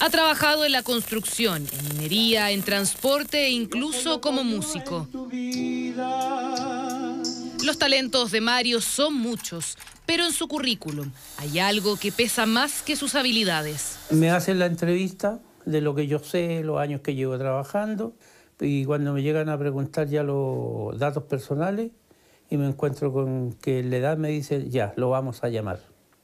Ha trabajado en la construcción, en minería, en transporte e incluso como músico. Los talentos de Mario son muchos, pero en su currículum hay algo que pesa más que sus habilidades. Me hacen la entrevista de lo que yo sé, los años que llevo trabajando, y cuando me llegan a preguntar ya los datos personales y me encuentro con que la edad me dice ya, lo vamos a llamar.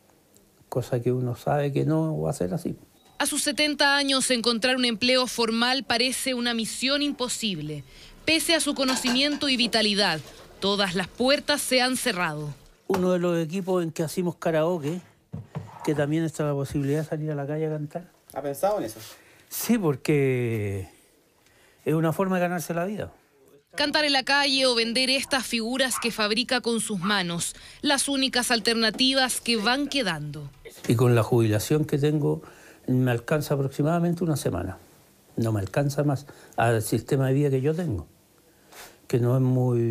Cosa que uno sabe que no va a ser así. A sus 70 años, encontrar un empleo formal parece una misión imposible. Pese a su conocimiento y vitalidad, todas las puertas se han cerrado. Uno de los equipos en que hacemos karaoke, que también está la posibilidad de salir a la calle a cantar. ¿Ha pensado en eso? Sí, porque es una forma de ganarse la vida. Cantar en la calle o vender estas figuras que fabrica con sus manos, las únicas alternativas que van quedando. Y con la jubilación que tengo, me alcanza aproximadamente una semana. No me alcanza más al sistema de vida que yo tengo, que no es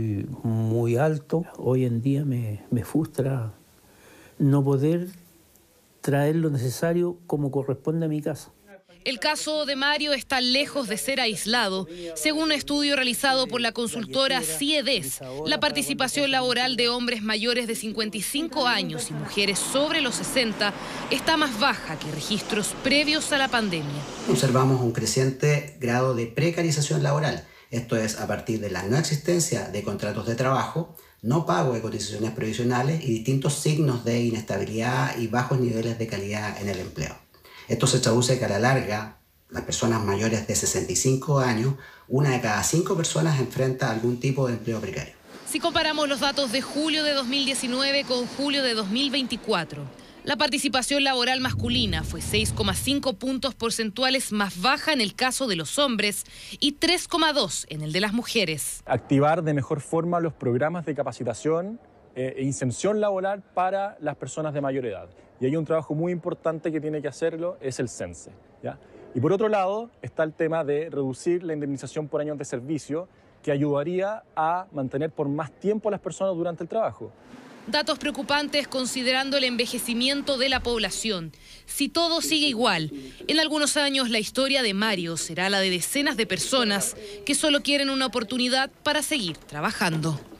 muy alto. Hoy en día me frustra no poder traer lo necesario como corresponde a mi casa. El caso de Mario está lejos de ser aislado. Según un estudio realizado por la consultora CIEDES, la participación laboral de hombres mayores de 55 años y mujeres sobre los 60 está más baja que registros previos a la pandemia. Observamos un creciente grado de precarización laboral. Esto es a partir de la no existencia de contratos de trabajo, no pago de cotizaciones previsionales y distintos signos de inestabilidad y bajos niveles de calidad en el empleo. Esto se traduce que a la larga, las personas mayores de 65 años, una de cada 5 personas enfrenta algún tipo de empleo precario. Si comparamos los datos de julio de 2019 con julio de 2024, la participación laboral masculina fue 6,5 puntos porcentuales más baja en el caso de los hombres y 3,2 en el de las mujeres. Activar de mejor forma los programas de capacitación e inserción laboral para las personas de mayor edad. Y hay un trabajo muy importante que tiene que hacerlo, es el CENSE, ¿ya? Y por otro lado está el tema de reducir la indemnización por años de servicio, que ayudaría a mantener por más tiempo a las personas durante el trabajo. Datos preocupantes considerando el envejecimiento de la población. Si todo sigue igual, en algunos años la historia de Mario será la de decenas de personas que solo quieren una oportunidad para seguir trabajando.